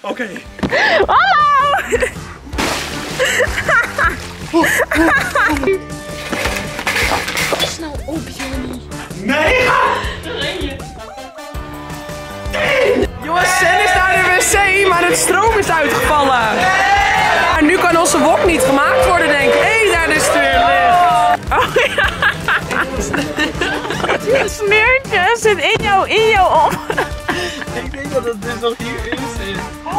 Oké. Hallo! Pas nou op, Johnny. Nee! Jongens, Sen is naar de wc, maar het stroom is uitgevallen. Maar nu kan onze wok niet gemaakt worden, denk ik. Hé, daar is het weer licht. Oh ja. Het smeertje zit in jou op. Ik denk dat het dus nog hierin zit.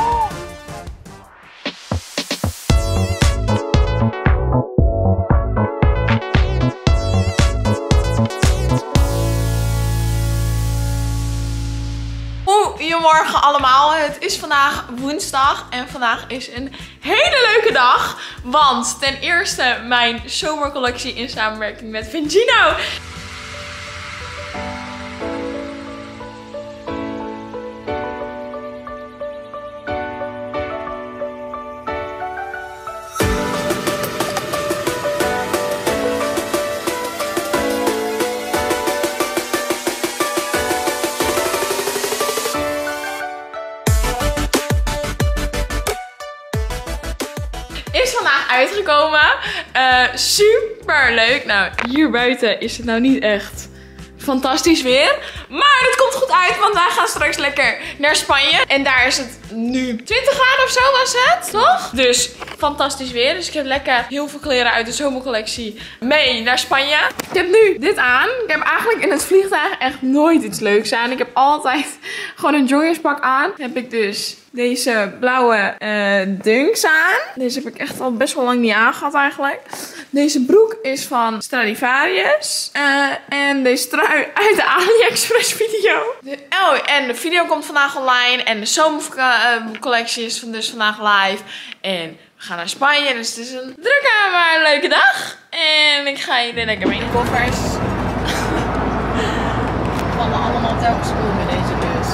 Goedemorgen allemaal, het is vandaag woensdag en vandaag is een hele leuke dag. Want ten eerste mijn zomercollectie in samenwerking met Vingino. Is vandaag uitgekomen. Super leuk. Nou, hier buiten is het nou niet echt fantastisch weer. Maar het komt goed uit, want wij gaan straks lekker naar Spanje. En daar is het nu 20 graden of zo was het, toch? Dus fantastisch weer. Dus ik heb lekker heel veel kleren uit de zomercollectie mee naar Spanje. Ik heb nu dit aan. Ik heb eigenlijk in het vliegtuig echt nooit iets leuks aan. Ik heb altijd gewoon een joggerspak aan. Dan heb ik dus deze blauwe dunks aan. Deze heb ik echt al best wel lang niet aangehad eigenlijk. Deze broek is van Stradivarius. En deze trui uit de AliExpress video. En de video komt vandaag online. En de zomercollectie is dus vandaag live. En we gaan naar Spanje. Dus het is een drukke maar leuke dag. En ik ga jullie lekker mee in koffers. We vallen allemaal telkens om in deze bus.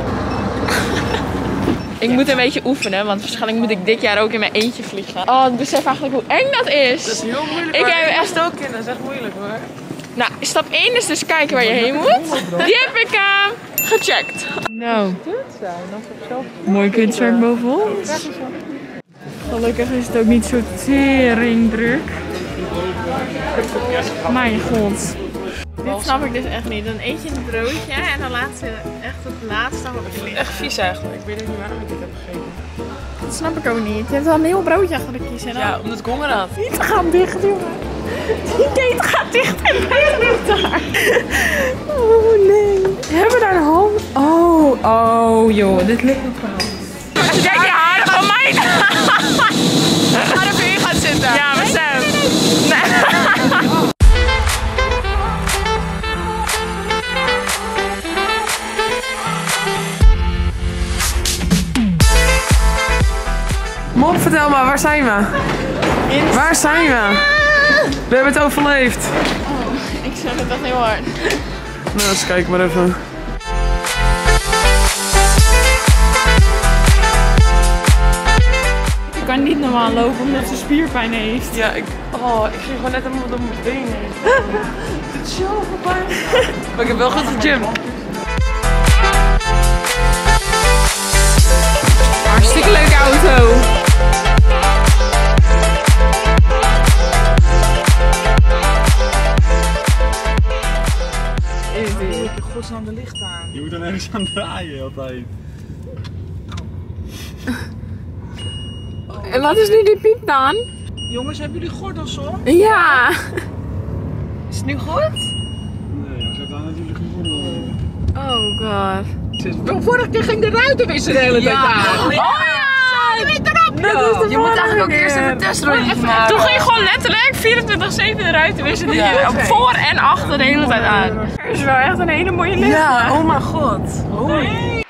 Ik moet een beetje oefenen, want waarschijnlijk moet ik dit jaar ook in mijn eentje vliegen. Oh, ik besef eigenlijk hoe eng dat is. Dat is heel moeilijk. Ik heb echt ook in, dat is echt moeilijk hoor. Nou, stap 1 is dus kijken waar je heen moet. Die heb ik gecheckt. Nou, mooi kunstwerk boven ons. Gelukkig is het ook niet zo teringdruk. Mijn god. Dit snap ik dus echt niet. Dan eet je een broodje en dan laat ze echt het laatste wat Ik vind het echt vies eigenlijk. Ik weet ook niet waarom ik dit heb gegeten. Dat snap ik ook niet. Je hebt wel een heel broodje achter de kiezen. Ja, omdat ik honger had. Die keten gaat dicht, jongen. Die keten gaat dicht en bijna daar. Oh nee. Hebben we daar een hand? Oh joh, dit lukt nog wel. Kijk je haar van mij. Ga er weer gaan zitten. Ja, maar Sam. Nee. Mop, vertel maar, waar zijn we? Waar zijn we? We hebben het overleefd. Oh, ik zeg het echt heel hard. Nou, eens kijken maar even. Ik kan niet normaal lopen omdat ze spierpijn heeft. Ja, ik ging gewoon net helemaal door mijn benen heen. Het is zo voorbij. Maar ik heb wel goed gegymd. Hartstikke leuke auto. Ik godsnaam de licht aan. Je moet dan ergens aan draaien altijd. En wat is nu die piep dan? Jongens, hebben jullie gordels op? Ja. Is het nu goed? Nee, hij zet aan natuurlijk gewoon. Oh god. Vorige keer ging de ruitenwisser de hele tijd aan. Oh ja! Je moet eigenlijk ook eerst even een testrondje maken. Toen ging je gewoon letterlijk 24/7 de ruiten wisselen. Ja, oké. voor en achter de hele tijd aan. Er is wel echt een hele mooie licht. Ja, oh mijn god. Hoi.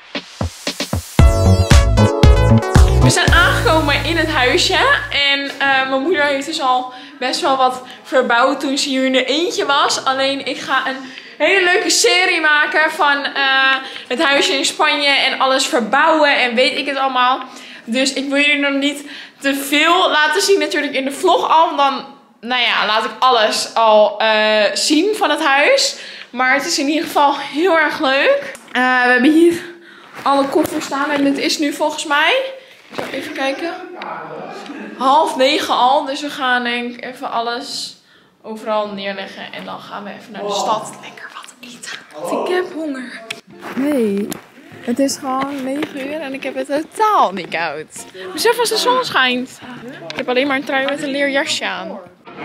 We zijn aangekomen in het huisje. En mijn moeder heeft dus al best wel wat verbouwd toen ze hier in de eentje was. Alleen ik ga een hele leuke serie maken van het huisje in Spanje en alles verbouwen en weet ik het allemaal. Dus ik wil jullie nog niet te veel laten zien natuurlijk in de vlog al. Dan, nou ja, laat ik alles al zien van het huis. Maar het is in ieder geval heel erg leuk. We hebben hier alle koffers staan. En het is nu volgens mij, ik zal even kijken, 8:30 al. Dus we gaan denk ik even alles overal neerleggen. En dan gaan we even naar de stad. Lekker wat eten. Want ik heb honger. Nee, het is gewoon 9 uur en ik heb het totaal niet koud. Besef als de zon schijnt. Ik heb alleen maar een trui met een leer jasje aan.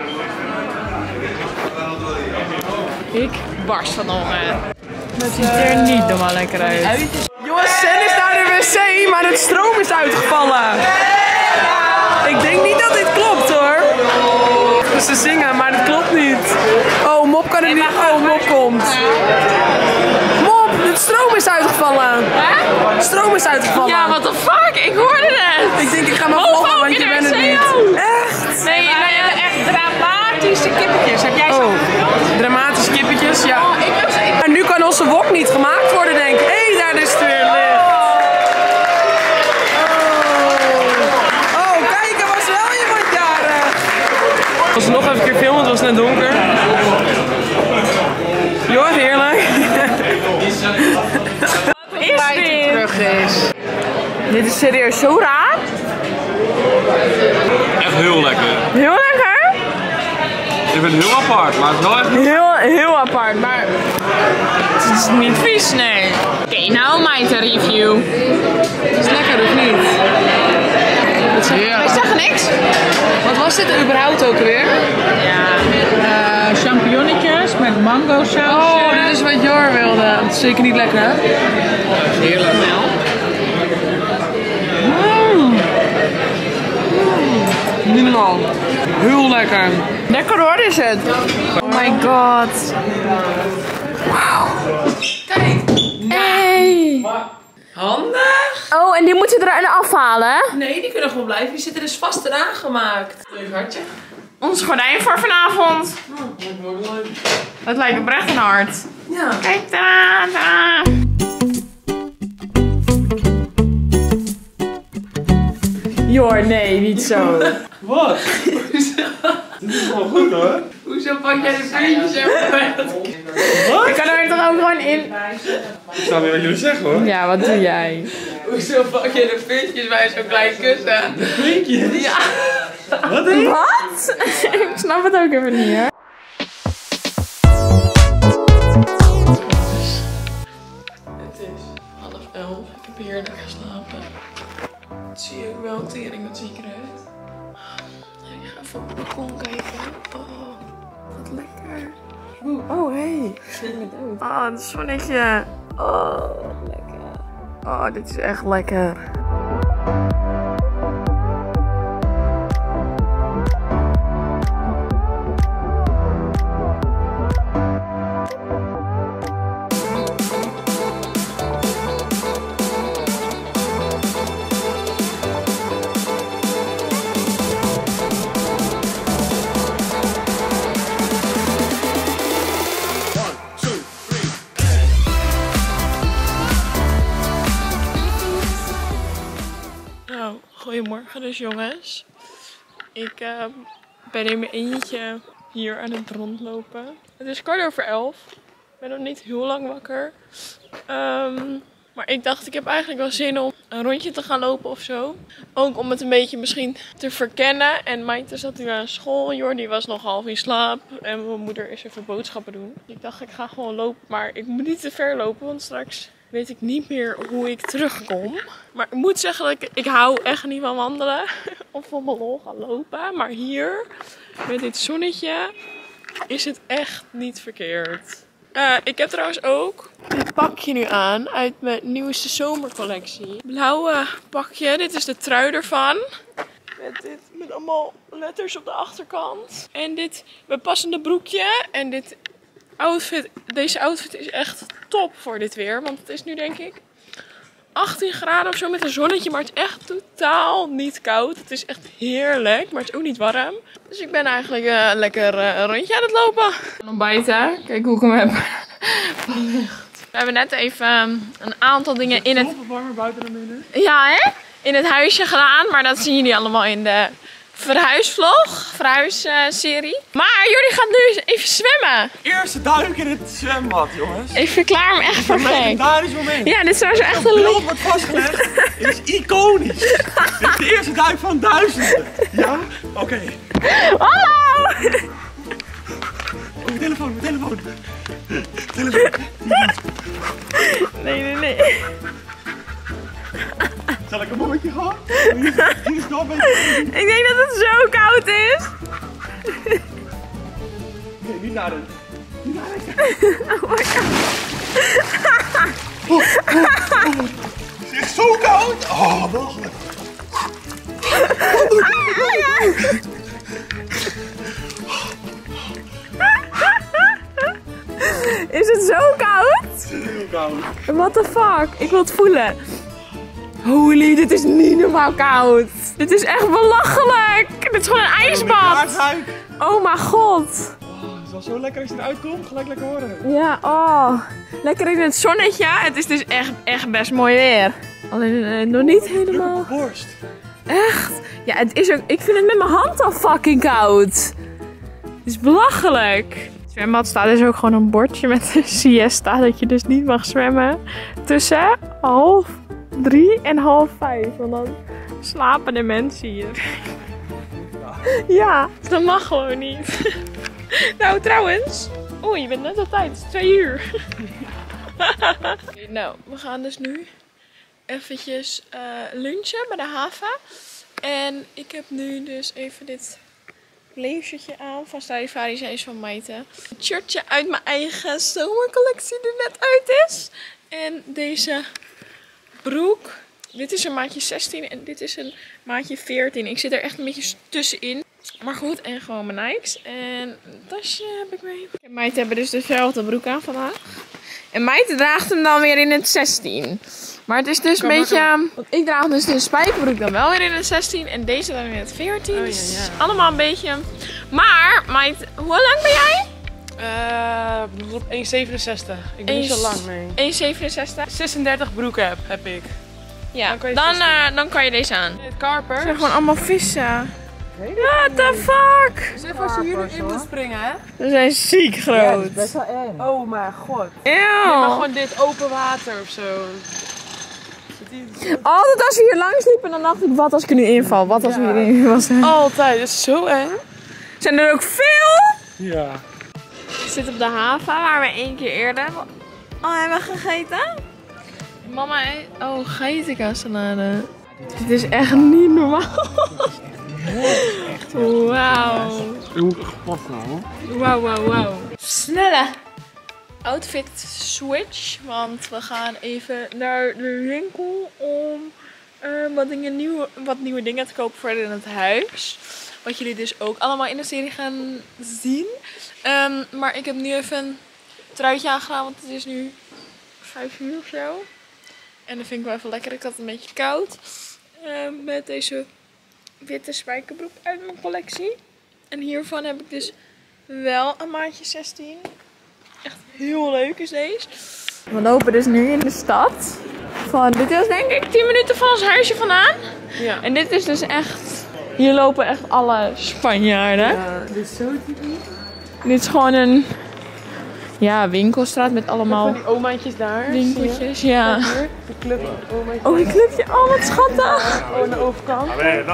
Ik barst van honger. Het ziet er niet normaal lekker uit. Jongens, Sen is naar de wc, maar het stroom is uitgevallen. Ik denk niet dat dit klopt hoor. Ze zingen, maar dat klopt niet. Oh, Mop kan er niet. Oh, Mop komt. Mop, de stroom is uitgevallen. De stroom is uitgevallen. Ja, what the fuck? Ik hoorde het. Ik denk ik ga maar vloggen, want je bent het niet. Echt? Nee, echt dramatische kippetjes. Heb jij zo gefilmd? Dramatische kippetjes, ja. Oh, En nu kan onze wok niet gemaakt worden, denk ik. Hé, daar is het weer licht. Oh, kijk, er was wel iemand jarig. Ik was nog even een keer filmen, het was net donker. Joh, heerlijk. Wat is dit? Terug is. Dit is serieus zo raar. Echt heel lekker. Heel lekker. Ik vind het heel apart, maar het is wel echt... Heel apart, maar Het is niet vies, nee. Oké, nou mijn review. het is lekker of niet? Wij zeggen niks. Wat was dit überhaupt ook weer? Champignonnetjes met mango saus. Oh, dit is wat Jor wilde. Het is zeker niet lekker, hè? Heerlijk. Niet normaal. Heel lekker. Lekker hoor is het. Oh my god. Kijk. Hey. Handig. Oh, en die moeten er afhalen? Nee, die kunnen gewoon blijven. Die zitten dus vast eraan gemaakt. Leuk hartje. Ons gordijn voor vanavond. Het lijkt oprecht een hart. Ja. Kijk, tadaa. Jor, nee, niet zo. Wat? Dit is wel goed hoor. Hoezo pak jij de vriendjes even? Ik kan er toch ook gewoon in. Ik snap niet wat jullie zeggen hoor. Ja, wat doe jij? Hoezo pak je de vriendjes bij zo'n klein kussen? Vriendjes? Ja. Wat denk je? Wat? Ik snap het ook even niet, hoor. Het is 11:30. Ik heb heerlijk geslapen. Dat zie je ook wel, tering, dat zie ik eruit. Ik ga even op het balkon kijken. Oh, wat lekker. Oh, hey. Oh, het zonnetje. Oh, lekker. Oh, dit is echt lekker. Goedemorgen dus jongens. Ik ben in mijn eentje hier aan het rondlopen. Het is 11:15. Ik ben nog niet heel lang wakker. Maar ik dacht, ik heb eigenlijk wel zin om een rondje te gaan lopen of zo. Ook om het een beetje misschien te verkennen. En Maite zat nu aan school. Jordi was nog half in slaap. En mijn moeder is even boodschappen doen. Ik dacht, ik ga gewoon lopen. Maar ik moet niet te ver lopen, want straks weet ik niet meer hoe ik terugkom. Maar ik moet zeggen dat ik hou echt niet van wandelen. Of voor mijn lol gaan lopen. Maar hier, met dit zonnetje, is het echt niet verkeerd. Ik heb trouwens ook dit pakje nu aan uit mijn nieuwste zomercollectie. Blauwe pakje, dit is de trui ervan. Met allemaal letters op de achterkant. En dit bijpassende broekje. En deze outfit is echt top voor dit weer. Want het is nu denk ik 18 graden of zo met een zonnetje. Maar het is echt totaal niet koud. Het is echt heerlijk, maar het is ook niet warm. Dus ik ben eigenlijk lekker een rondje aan het lopen. Ontbijten. Kijk hoe ik hem heb. We hebben net even een aantal dingen in het... warmer buiten dan binnen. Ja, hè? In het huisje gedaan. Maar dat zien jullie allemaal in de verhuisserie. Maar jullie gaan nu even zwemmen. Eerste duik in het zwembad, jongens. Ik verklaar hem echt Een perfect. legendarisch moment. Ja, dit is trouwens echt een beeld wordt vastgelegd. Dit is iconisch. Dit is de eerste duik van duizenden. Ja? Oké. Hallo! Oh, mijn telefoon. Nee. Zal ik een momentje gaan? Hier is nog een beetje. Ik denk dat het zo koud is. Nee, niet naar het. Oh my god. Het is echt zo koud. Oh, belachelijk. Is het zo koud? Het is heel koud. What the fuck? Ik wil het voelen. Holy, dit is niet normaal koud. Dit is echt belachelijk. Dit is gewoon een ijsbad. Oh mijn god. Het is wel zo lekker als je eruit komt. Gelijk lekker worden. Ja, oh. Lekker in het zonnetje. Het is dus echt best mooi weer. Alleen nog niet helemaal. Borst. Echt? Ja, het is ook. Ik vind het met mijn hand al fucking koud. Het is belachelijk. Het zwembad staat dus ook gewoon een bordje met een siesta. Dat je dus niet mag zwemmen tussen 2:30 en 4:30. Want dan slapen de mensen hier. Ja, dat mag gewoon niet. Nou, trouwens. Oeh, je bent net op tijd. Het is 2 uur. Nou, we gaan dus nu eventjes lunchen bij de haven. En ik heb nu dus even dit blazertje aan van Stradivarius is van Maite. Een shirtje uit mijn eigen zomercollectie die net uit is. En deze broek. Dit is een maatje 16 en dit is een maatje 14. Ik zit er echt een beetje tussenin. Maar goed, en gewoon mijn Nikes. En een tasje heb ik mee. En Maite hebben dus dezelfde broek aan vandaag. En Maite draagt hem dan weer in het 16. Maar het is dus een beetje... Want ik draag dus de spijkerbroek dan wel weer in het 16. En deze dan weer in het 14. Oh, ja, Dus ja. allemaal een beetje... Maar, Maite, hoe lang ben jij? Op 1,67. Ik ben niet zo lang, nee. 1,67. 36 broeken heb ik. Ja, Dan kan je dan kan je deze aan. Het karper. Het zijn gewoon allemaal vissen. What the fuck? Dus even als je hier nu in moet springen, hè? Ze zijn ziek groot. wel eng. Oh mijn god. Eeuw. Maar gewoon dit open water of zo. Altijd als we hier langs liepen, dan dacht ik, wat als ik er nu inval? Wat als we hierin was? Altijd, dat is zo eng. Zijn er ook veel? Ja. We zitten op de haven, waar we 1 keer eerder al hebben gegeten. Mama eet... Oh, geitenkaassalade. Dit is echt niet normaal. Wauw. Je moet gepast houden. Wauw. Snelle outfit switch. Want we gaan even naar de winkel om wat nieuwe dingen te kopen voor in het huis. Wat jullie dus ook allemaal in de serie gaan zien. Maar ik heb nu even een truitje aangedaan, want het is nu 5 uur of zo. En dat vind ik wel even lekker. Ik had het een beetje koud. Met deze witte spijkerbroek uit mijn collectie. En hiervan heb ik dus wel een maatje 16. Echt heel leuk is deze. We lopen dus nu in de stad. Dit is denk ik 10 minuten van ons huisje vandaan. Ja. En dit is dus echt... Hier lopen echt alle Spanjaarden. Ja, dit is zo typisch. Dit is gewoon een winkelstraat met allemaal Van die omaatjes daar. winkeltjes. Ja. Hier, de club omaatjes. Oh, een clubje. Oh, wat schattig. Oh, aan de overkant.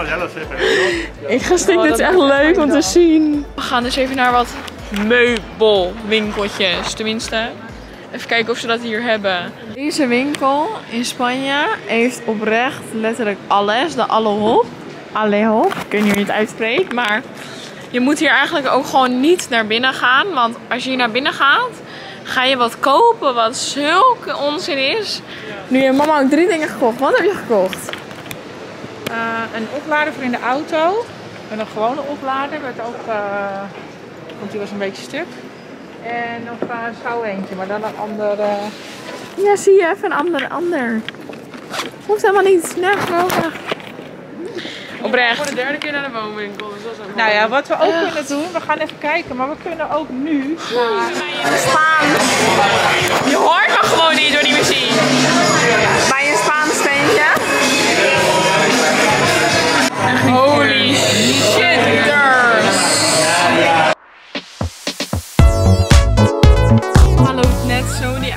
Ik ga stik, dit is echt leuk om te zien. We gaan dus even naar wat meubelwinkeltjes. Tenminste, even kijken of ze dat hier hebben. Deze winkel in Spanje heeft oprecht letterlijk alles. De Alehop. Ik weet niet hoe je het uitspreekt, maar je moet hier eigenlijk ook gewoon niet naar binnen gaan. Want als je hier naar binnen gaat, ga je wat kopen wat zulke onzin is. Nu heeft mama ook 3 dingen gekocht. Wat heb je gekocht? Een oplader voor in de auto. En een gewone oplader werd ook, want die was een beetje stuk. En nog een schouw eentje, maar dan een andere. Ja, zie je even een ander. Hoeft helemaal niet. Nergens nodig. Oprecht. Voor de 3e keer naar de woonwinkel. Dus dat is ook Nou ja, wel wat we ook kunnen doen, we gaan even kijken, maar we kunnen ook nu. Spaans. Je hoort me gewoon niet door die muziek. Bij een Spaans steentje. Holy shit.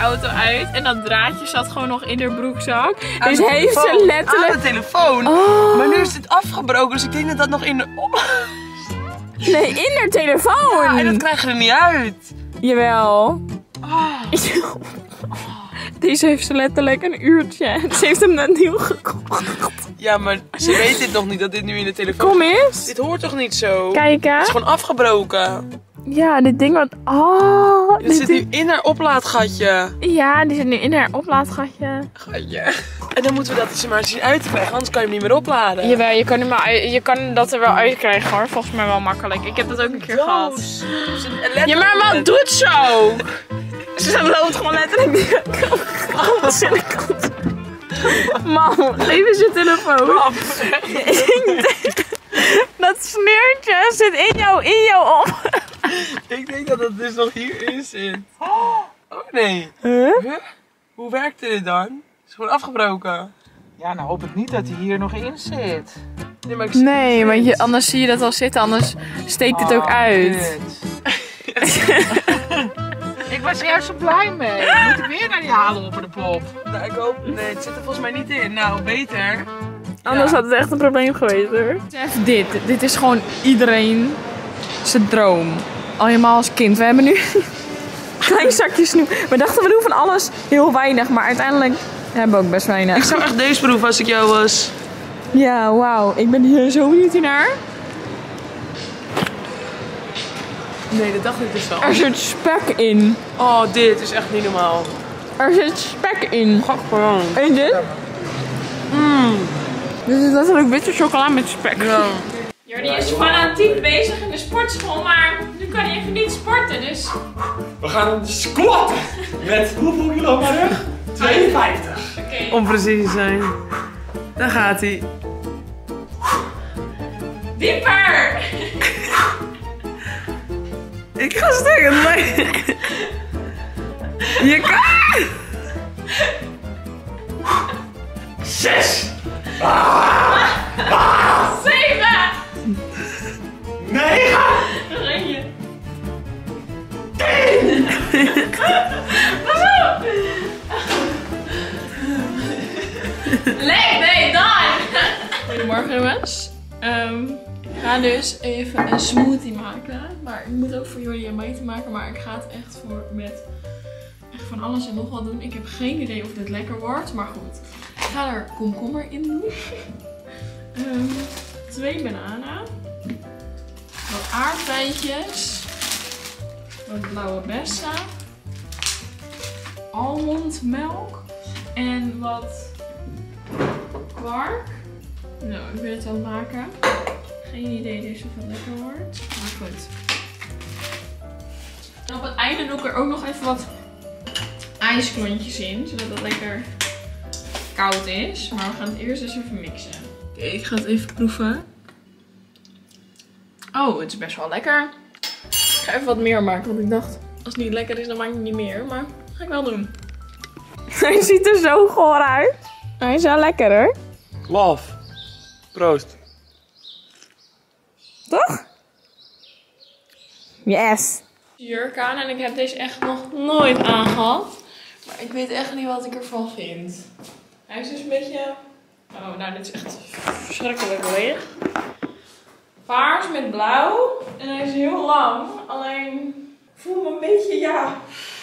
auto uit en dat draadje zat gewoon nog in haar broekzak. Dus heeft ze letterlijk... Aan de telefoon. Oh. Maar nu is het afgebroken, dus ik denk dat dat nog in de... Nee, in haar telefoon! Ja, en dat krijg je er niet uit. Jawel. Deze heeft ze letterlijk een uurtje. Ze heeft hem net nieuw gekocht. Ja, maar ze weet dit nog niet, dat dit nu in de telefoon... Kom eens. Dit hoort toch niet zo? Kijken. Het is gewoon afgebroken. Ja, dit ding wat... Oh. Dit zit nu in haar oplaadgatje. Ja, die zit nu in haar oplaadgatje. Gatje. En dan moeten we dat er maar eens uit krijgen, anders kan je hem niet meer opladen. Jawel, je kan dat er wel uitkrijgen hoor. Volgens mij wel makkelijk. Ik heb dat ook een keer gehad. Ja, maar wat doet zo? Ze loopt gewoon letterlijk die kant. Mam, even zijn telefoon. Dat sneurtje zit in jou om. Ik denk dat het dus nog hierin zit. Oh nee. Huh? Hoe werkte dit dan? Het is gewoon afgebroken. Ja, nou hoop ik niet dat hij hier nog in zit. Nee, maar, ik zie Nee, het want niet. anders zie je dat al zitten, anders steekt het ook uit. Ik was er juist zo blij mee. Moet ik weer naar die halen op de pop? Nou, ik hoop... Nee, het zit er volgens mij niet in. Nou, beter. Anders had het echt een probleem geweest hoor. Even dit is gewoon iedereen zijn droom. Al helemaal als kind. We hebben nu een klein zakje snoep. We dachten we doen van alles heel weinig, maar uiteindelijk hebben we ook best weinig. Ik zou echt deze proeven als ik jou was. Ja, wauw. Ik ben hier zo benieuwd naar. Nee, dat dacht ik dus wel. Er zit spek in. Oh, dit is echt niet normaal. Er zit spek in. Gewoon. En dit? Dit is letterlijk witte chocola met spek. Ja. Jordi is fanatiek bezig in de sportschool, maar nu kan hij even niet sporten, dus... We gaan squatten. Met hoeveel kilo op mijn rug? 52. Oké. Om precies te zijn. Daar gaat hij. Dieper! Ik ga steken. Je kan. 6. 7! 9. Ren je. Leg day done! Goedemorgen jongens. Ik ga dus even een smoothie maken. Maar ik moet ook voor Jordi en mij te maken. Maar ik ga het echt met echt van alles en nog wat doen. Ik heb geen idee of dit lekker wordt. Maar goed. Ik ga er komkommer in doen. 2 bananen. Wat aardbeidjes. Wat blauwe bessen. Almondmelk. En wat kwark. Nou, ik ben het aan het maken. Geen idee dus of het lekker wordt. Maar goed. En op het einde doe ik er ook nog even wat ijsklontjes in. Zodat het lekker koud is. Maar we gaan het eerst eens even mixen. Oké, ik ga het even proeven. Oh, het is best wel lekker. Ik ga even wat meer maken. Want ik dacht, als het niet lekker is, dan maak ik het niet meer. Maar dat ga ik wel doen. Hij ziet er zo goor uit. Hij is wel lekker hoor. Love. Proost. Toch? Yes. Jurk aan en ik heb deze echt nog nooit aangehad. Maar ik weet echt niet wat ik ervan vind. Hij is dus een beetje... Oh, nou dit is echt verschrikkelijk leeg. Paars met blauw. En hij is heel lang. Alleen ik voel me een beetje, ja...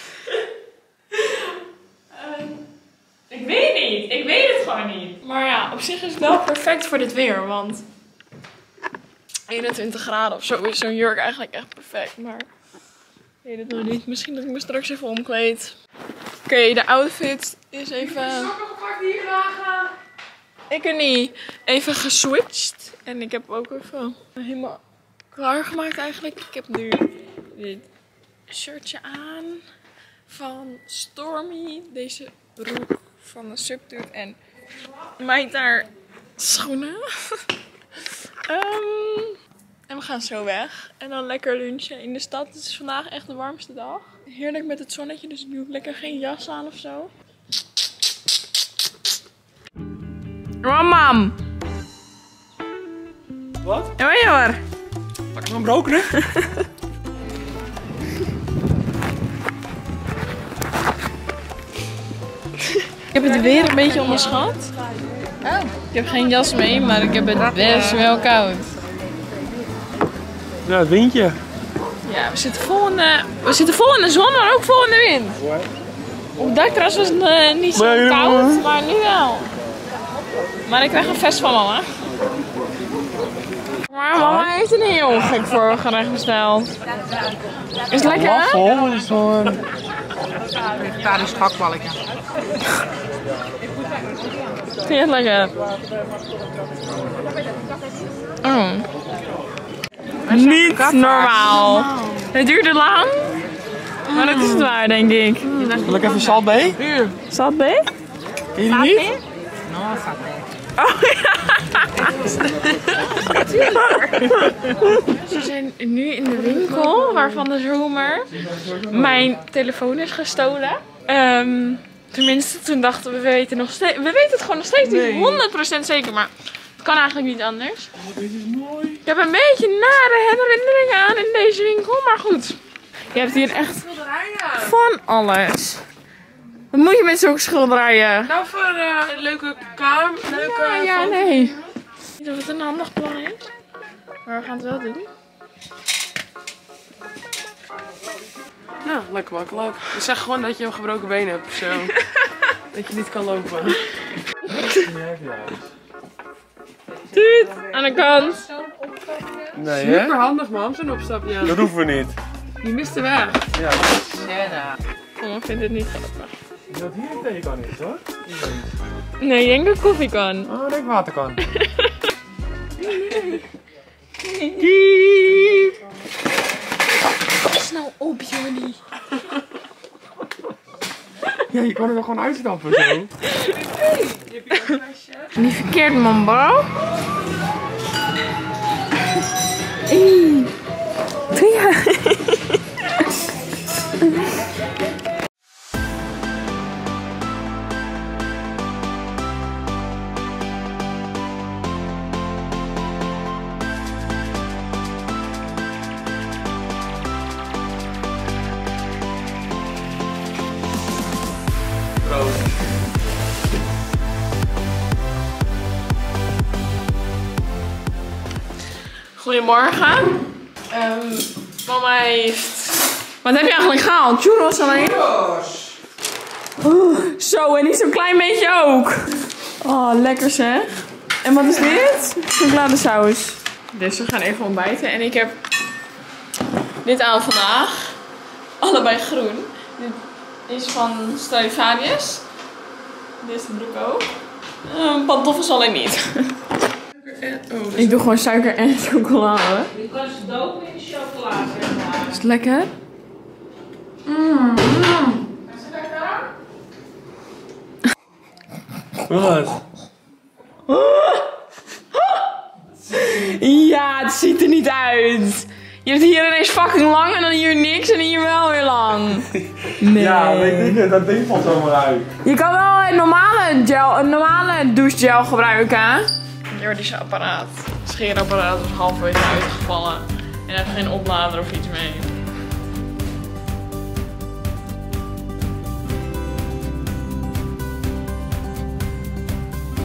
ik weet niet. Ik weet het gewoon niet. Maar ja, op zich is het wel perfect voor dit weer. Want 21 graden of zo is zo'n jurk eigenlijk echt perfect. Maar ik weet het nog niet. Misschien dat ik me straks even omkleed. Oké, de outfit is even... Sokken gepakt die hier lagen. Ik er niet. Even geswitcht. En ik heb ook even helemaal klaargemaakt eigenlijk. Ik heb nu dit shirtje aan van Stormy. Deze broek van de Subdude. En mij daar schoenen. En we gaan zo weg. En dan lekker lunchen in de stad. Het is vandaag echt de warmste dag. Heerlijk met het zonnetje. Dus ik doe lekker geen jas aan of zo. Mam. Wat? Ja, hoor. Pak ik een broken, hè? Ik heb het weer een beetje onderschat. Oh. Ik heb geen jas mee, maar ik heb het best wel koud. Ja, het windje. Ja, we zitten vol in de zon, maar ook vol in de wind. Op het dakterras was het niet zo koud, maar nu wel. Maar ik krijg een vest van mama. Maar mama heeft een heel gek voorgerecht besteld. Is het lekker, hè? Waffel is zo'n... Vegetarisch gehaktballetje. Vind je het lekker? Oh. Niet normaal. Het duurde lang, maar dat is het waar, denk ik. Wil ik even salt bij? Zat B? Ken je die niet? No, saté. Oh ja! We zijn nu in de winkel waarvan de zomer mijn telefoon is gestolen. Tenminste, toen dachten we weten nog steeds. We weten het gewoon nog steeds niet 100% zeker, maar het kan eigenlijk niet anders. Deze is mooi. Ik heb een beetje nare herinneringen aan in deze winkel, maar goed. Je hebt hier echt van alles. Wat moet je met zulke schilderijen? Nou, voor een leuke kamer. Ja, nee. Niet of het een handig plan is, maar we gaan het wel doen. Nou, lekker makkelijk. Ik zeg gewoon dat je een gebroken been hebt of zo. Dat je niet kan lopen. Tuut, aan de kant. Nee, hè? Super handig, man, zo'n opstapje. Dat hoeven we niet. Die mist de weg. Ja. Mama vindt het niet grappig. Dat hier een thee kan niet, hoor. Nee, ik denk dat koffie kan. Oh, ik denk water kan. Pas nou op, jullie. Ja, je kan er wel gewoon uitstappen zo. Niet verkeerd, man, bro. Ja. Goedemorgen. Mama heeft... Wat heb je eigenlijk gehaald? Churros alleen? Oh, zo, en niet zo'n klein beetje ook. Oh, lekker zeg. En wat is dit? Chocoladesaus. Dus we gaan even ontbijten. En ik heb dit aan vandaag. Allebei groen. Dit is van Stradivarius. Dit is de broek ook. Pantoffels alleen niet. Ik doe gewoon suiker en chocolade. Je kan ze dopen in de chocolade. Is het lekker? Is het lekker? Wat? Ja, het ziet er niet uit. Je hebt hier ineens fucking lang en dan hier niks en hier wel weer lang. Nee. Ja, weet ik, dat ding valt zomaar uit. Je kan wel een normale douchegel gebruiken. Jordische apparaat. Het scheerapparaat was halverwege uitgevallen. En hij heeft geen oplader of iets mee.